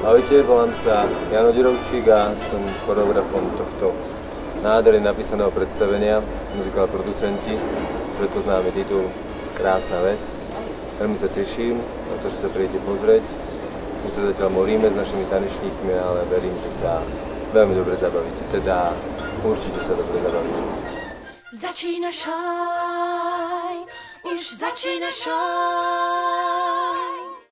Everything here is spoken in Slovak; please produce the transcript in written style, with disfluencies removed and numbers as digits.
Ahojte, volám sa Jano Dirovčík a som choreografom tohto nádherne napísaného predstavenia. Muzikál producenti, svetoznámy titul Krásna vec. Veľmi sa teším na to, že sa prídete pozrieť. My sa zatiaľ moríme s našimi tanečníkmi, ale verím, že sa veľmi dobre zabavíte. Teda určite sa dobre zabavíte. Začína šaj, už začína šaj.